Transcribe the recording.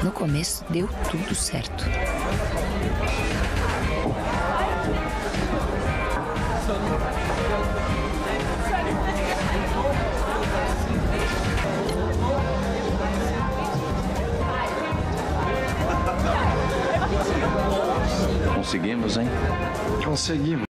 No começo deu tudo certo. Conseguimos, hein? Conseguimos.